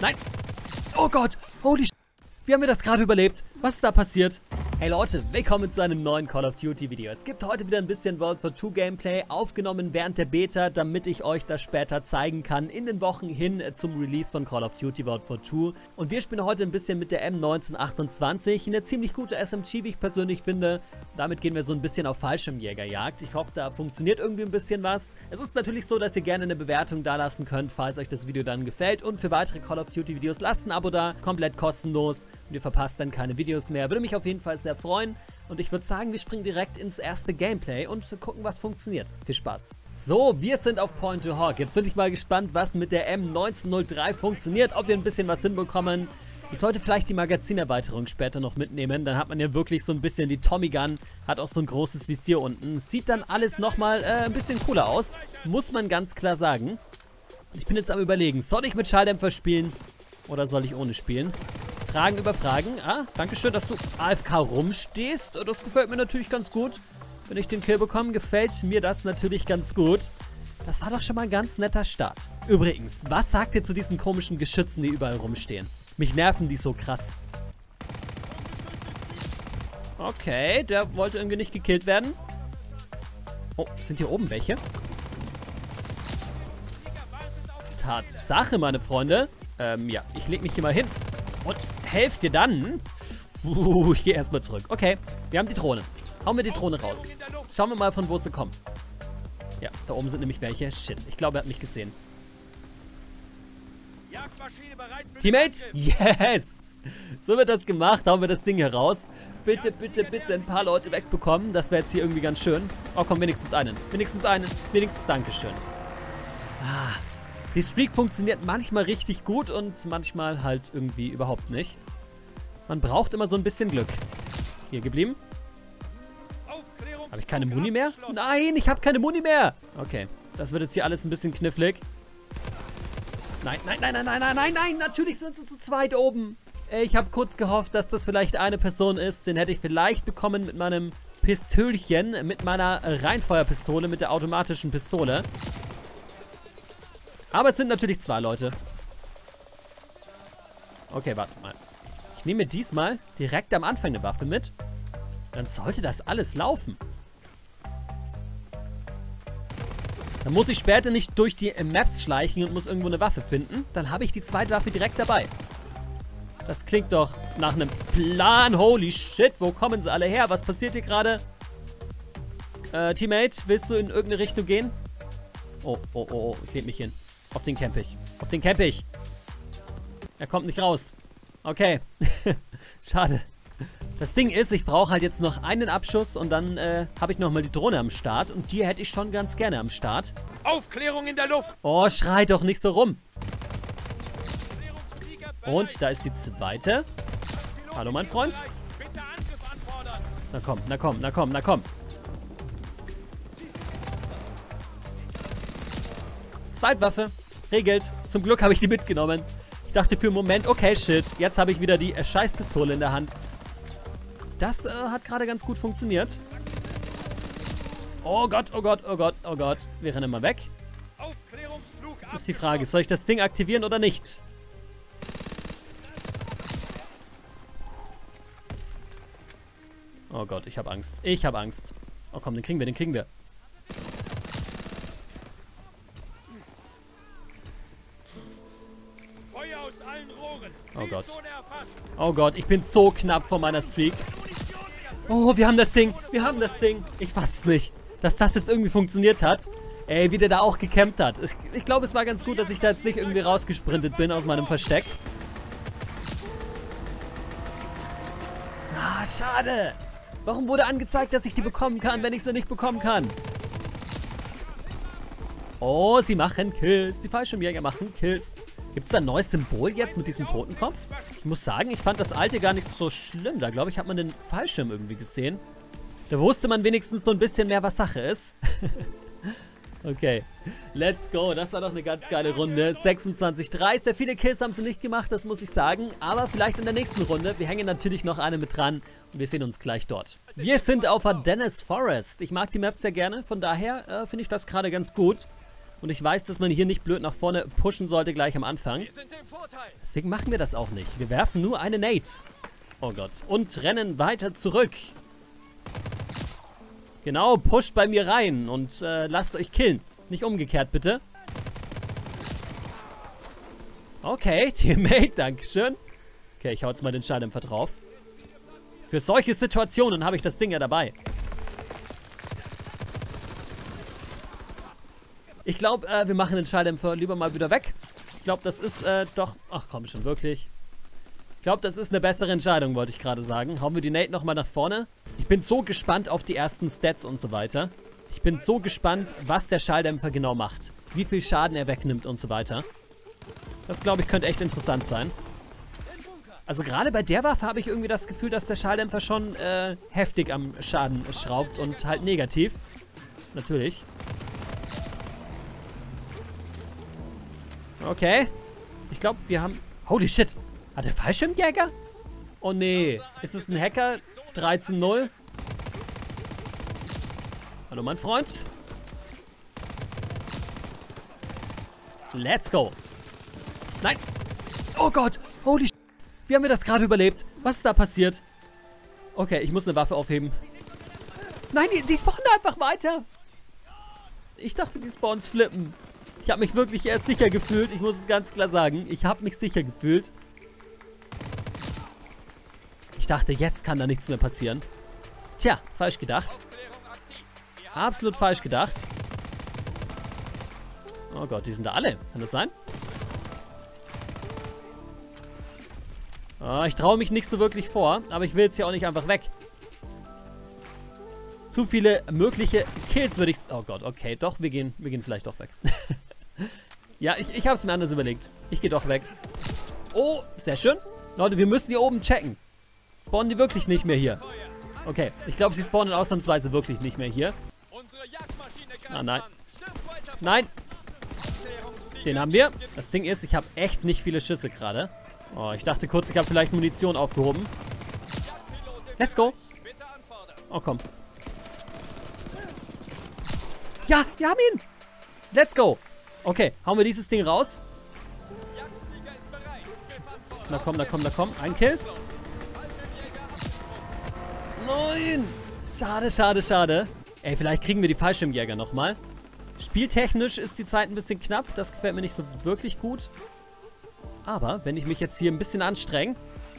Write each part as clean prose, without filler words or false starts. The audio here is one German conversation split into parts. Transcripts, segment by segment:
Nein. Oh Gott. Holy shit. Wie haben wir das gerade überlebt? Was ist da passiert? Hey Leute, willkommen zu einem neuen Call of Duty Video. Es gibt heute wieder ein bisschen World War II Gameplay, aufgenommen während der Beta, damit ich euch das später zeigen kann, in den Wochen hin zum Release von Call of Duty World War II. Und wir spielen heute ein bisschen mit der M1928, eine ziemlich gute SMG, wie ich persönlich finde. Damit gehen wir so ein bisschen auf Fallschirmjägerjagd. Ich hoffe, da funktioniert irgendwie ein bisschen was. Es ist natürlich so, dass ihr gerne eine Bewertung da lassen könnt, falls euch das Video dann gefällt. Und für weitere Call of Duty Videos lasst ein Abo da, komplett kostenlos. Und ihr verpasst dann keine Videos mehr. Würde mich auf jeden Fall sehr freuen. Und ich würde sagen, wir springen direkt ins erste Gameplay und gucken, was funktioniert. Viel Spaß. So, wir sind auf Point to Hawk. Jetzt bin ich mal gespannt, was mit der M1903 funktioniert. Ob wir ein bisschen was hinbekommen. Ich sollte vielleicht die Magazinerweiterung später noch mitnehmen. Dann hat man ja wirklich so ein bisschen die Tommy Gun. Hat auch so ein großes Visier unten. Sieht dann alles nochmal ein bisschen cooler aus. Muss man ganz klar sagen. Ich bin jetzt am Überlegen, soll ich mit Schalldämpfer spielen oder soll ich ohne spielen? Fragen über Fragen. Ah, danke schön, dass du AFK rumstehst. Das gefällt mir natürlich ganz gut. Wenn ich den Kill bekomme, gefällt mir das natürlich ganz gut. Das war doch schon mal ein ganz netter Start. Übrigens, was sagt ihr zu diesen komischen Geschützen, die überall rumstehen? Mich nerven die so krass. Okay, der wollte irgendwie nicht gekillt werden. Oh, sind hier oben welche? Tatsache, meine Freunde. Ja, ich leg mich hier mal hin. Und helft dir dann. Ich gehe erstmal zurück. Okay, wir haben die Drohne. Hauen wir die Drohne raus. Schauen wir mal, von wo sie kommen. Ja, da oben sind nämlich welche. Shit, ich glaube, er hat mich gesehen. Teammate? Yes! So wird das gemacht. Hauen wir das Ding hier raus. Bitte, bitte, bitte ein paar Leute wegbekommen. Das wäre jetzt hier irgendwie ganz schön. Oh, komm, wenigstens einen. Wenigstens einen. Wenigstens Dankeschön. Ah. Die Streak funktioniert manchmal richtig gut und manchmal halt irgendwie überhaupt nicht. Man braucht immer so ein bisschen Glück. Hier geblieben. Habe ich keine Muni mehr? Nein, ich habe keine Muni mehr. Okay, das wird jetzt hier alles ein bisschen knifflig. Nein, nein, nein, nein, nein, nein, nein, nein. Natürlich sind sie zu zweit oben. Ich habe kurz gehofft, dass das vielleicht eine Person ist. Den hätte ich vielleicht bekommen mit meinem Pistölchen, mit meiner Reinfeuerpistole, mit der automatischen Pistole. Aber es sind natürlich zwei Leute. Okay, warte mal. Ich nehme mir diesmal direkt am Anfang eine Waffe mit. Dann sollte das alles laufen. Dann muss ich später nicht durch die Maps schleichen und muss irgendwo eine Waffe finden. Dann habe ich die zweite Waffe direkt dabei. Das klingt doch nach einem Plan. Holy shit, wo kommen sie alle her? Was passiert hier gerade? Teammate, willst du in irgendeine Richtung gehen? Oh, oh, oh, oh, ich lebe mich hin. Auf den camp ich. Auf den camp ich. Er kommt nicht raus. Okay. Schade. Das Ding ist, ich brauche halt jetzt noch einen Abschuss und dann habe ich nochmal die Drohne am Start. Und die hätte ich schon ganz gerne am Start. Aufklärung in der Luft! Oh, schrei doch nicht so rum. Und da ist die zweite. Hallo, mein Freund. Na komm, na komm, na komm, na komm. Zweitwaffe. Regelt. Zum Glück habe ich die mitgenommen. Ich dachte für einen Moment, okay, shit. Jetzt habe ich wieder die Scheißpistole in der Hand. Das hat gerade ganz gut funktioniert. Oh Gott, oh Gott, oh Gott, oh Gott. Wir rennen mal weg. Jetzt ist die Frage, soll ich das Ding aktivieren oder nicht? Oh Gott, ich habe Angst. Ich habe Angst. Oh komm, den kriegen wir, den kriegen wir. Oh Gott. Oh Gott, ich bin so knapp vor meiner Streak. Oh, wir haben das Ding. Wir haben das Ding. Ich weiß es nicht, dass das jetzt irgendwie funktioniert hat. Ey, wie der da auch gecampt hat. Ich glaube, es war ganz gut, dass ich da jetzt nicht irgendwie rausgesprintet bin aus meinem Versteck. Ah, schade. Warum wurde angezeigt, dass ich die bekommen kann, wenn ich sie nicht bekommen kann? Oh, sie machen Kills. Die Fallschirmjäger machen Kills. Gibt es da ein neues Symbol jetzt mit diesem Totenkopf? Ich muss sagen, ich fand das alte gar nicht so schlimm. Da, glaube ich, hat man den Fallschirm irgendwie gesehen. Da wusste man wenigstens so ein bisschen mehr, was Sache ist. Okay, let's go. Das war doch eine ganz geile Runde. 26-3. Sehr viele Kills haben sie nicht gemacht, das muss ich sagen. Aber vielleicht in der nächsten Runde. Wir hängen natürlich noch eine mit dran. Und wir sehen uns gleich dort. Wir sind auf Dennis Forest. Ich mag die Map sehr gerne. Von daher finde ich das gerade ganz gut. Und ich weiß, dass man hier nicht blöd nach vorne pushen sollte gleich am Anfang. Deswegen machen wir das auch nicht. Wir werfen nur eine Nade. Oh Gott. Und rennen weiter zurück. Genau, pusht bei mir rein und lasst euch killen. Nicht umgekehrt, bitte. Okay, Teammate, dankeschön. Okay, ich hau jetzt mal den Schalldämpfer drauf. Für solche Situationen habe ich das Ding ja dabei. Ich glaube, wir machen den Schalldämpfer lieber mal wieder weg. Ich glaube, das ist doch... Ach komm schon, wirklich. Ich glaube, das ist eine bessere Entscheidung, wollte ich gerade sagen. Hauen wir die Nade nochmal nach vorne. Ich bin so gespannt auf die ersten Stats und so weiter. Ich bin so gespannt, was der Schalldämpfer genau macht. Wie viel Schaden er wegnimmt und so weiter. Das, glaube ich, könnte echt interessant sein. Also gerade bei der Waffe habe ich irgendwie das Gefühl, dass der Schalldämpfer schon heftig am Schaden schraubt und halt negativ. Natürlich. Okay. Ich glaube, wir haben... Holy shit. Hat der Fallschirmjäger? Oh nee. Ist es ein Hacker? 13-0. Hallo, mein Freund. Let's go. Nein. Oh Gott. Holy shit. Wie haben wir das gerade überlebt? Was ist da passiert? Okay, ich muss eine Waffe aufheben. Nein, die spawnen einfach weiter. Ich dachte, die Spawns flippen. Ich habe mich wirklich erst sicher gefühlt. Ich muss es ganz klar sagen. Ich habe mich sicher gefühlt. Ich dachte, jetzt kann da nichts mehr passieren. Tja, falsch gedacht. Absolut falsch gedacht. Oh Gott, die sind da alle. Kann das sein? Oh, ich traue mich nicht so wirklich vor. Aber ich will jetzt ja auch nicht einfach weg. Zu viele mögliche Kills würde ich... Oh Gott, okay. Doch, wir gehen vielleicht doch weg. Ja, ich habe es mir anders überlegt. Ich gehe doch weg. Oh, sehr schön. Leute, wir müssen hier oben checken. Spawnen die wirklich nicht mehr hier? Okay, ich glaube, sie spawnen ausnahmsweise wirklich nicht mehr hier. Ah, nein. Nein. Den haben wir. Das Ding ist, ich habe echt nicht viele Schüsse gerade. Oh, ich dachte kurz, ich habe vielleicht Munition aufgehoben. Let's go. Oh, komm. Ja, wir haben ihn. Let's go. Okay, hauen wir dieses Ding raus. Na komm, na komm, na komm. Ein Kill. Nein. Schade, schade, schade. Ey, vielleicht kriegen wir die Fallschirmjäger nochmal. Spieltechnisch ist die Zeit ein bisschen knapp. Das gefällt mir nicht so wirklich gut. Aber wenn ich mich jetzt hier ein bisschen anstrenge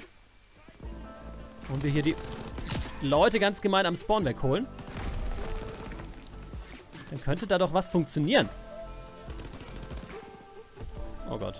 und wir hier die Leute ganz gemein am Spawn wegholen, dann könnte da doch was funktionieren. Oh Gott.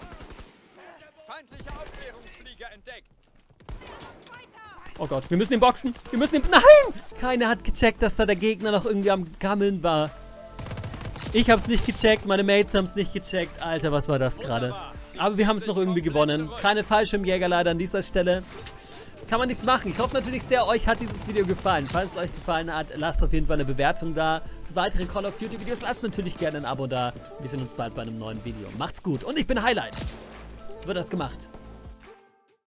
Oh Gott, wir müssen ihn boxen. Wir müssen ihn... Nein! Keiner hat gecheckt, dass da der Gegner noch irgendwie am Gammeln war. Ich hab's nicht gecheckt, meine Mates haben's nicht gecheckt. Alter, was war das gerade? Aber wir haben es noch irgendwie gewonnen. Keine Fallschirmjäger leider an dieser Stelle. Kann man nichts machen. Ich hoffe natürlich sehr, euch hat dieses Video gefallen. Falls es euch gefallen hat, lasst auf jeden Fall eine Bewertung da. Für weitere Call of Duty Videos lasst natürlich gerne ein Abo da. Wir sehen uns bald bei einem neuen Video. Macht's gut und ich bin Highlight. So wird das gemacht.